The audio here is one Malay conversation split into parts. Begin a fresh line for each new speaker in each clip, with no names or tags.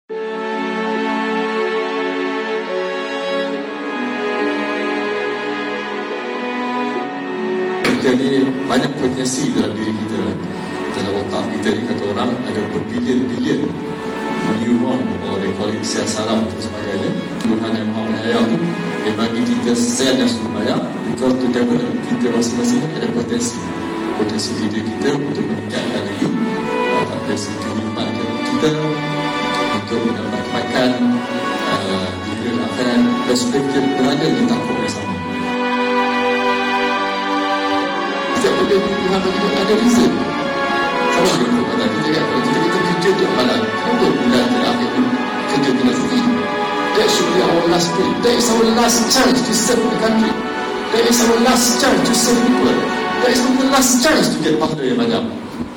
Kita ni banyak potensi dalam diri kita. Dalam otak kita ni, kata orang, ada berbilion-bilion neuron, atau they call it sel saraf dan sebagainya. Tuhan yang Maha Penyayang tu, dia bagi kita sel yang supaya because to develop kita masing-masing ada potensi diri kita untuk meningkatkan lagi dari segi kehidupan kita, untuk mendapatkan dunia akhirat, perspektif berada di tampuk yang sama. Setiap benda Tuhan bagi ada reason. Sama dengan kata kita kan, kalau kita kerja untuk halal, kenapa bulan terakhir pun kerja kena cuti? That should be our last day. That is our last chance to serve the country. That is our last chance to serve people. That is our last chance to get pahala yang banyak.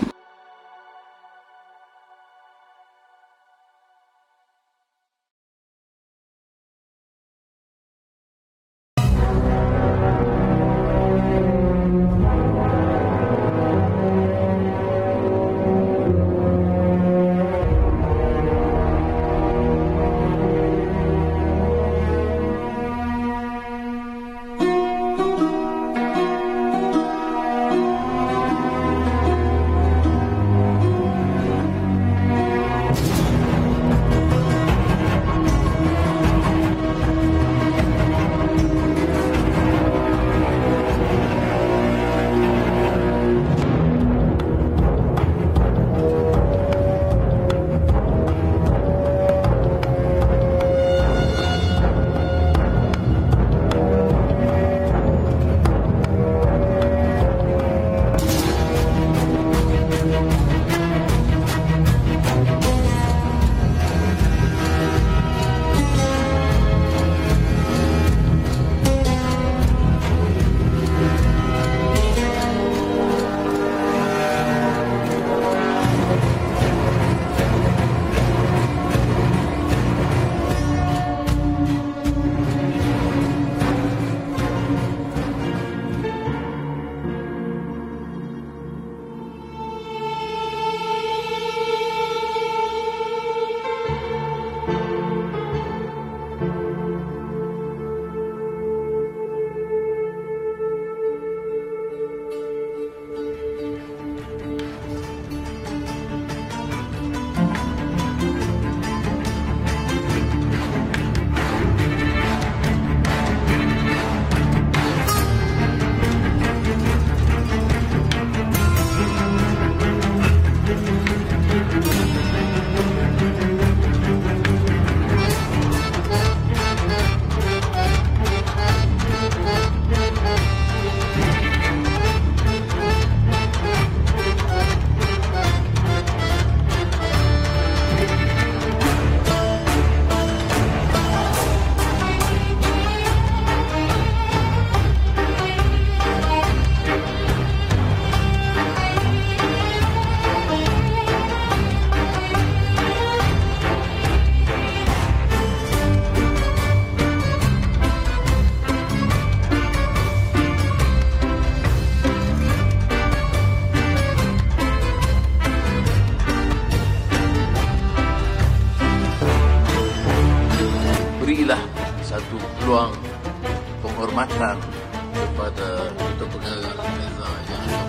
berilah satu peluang penghormatan kepada Ketua Pegawai Reza yang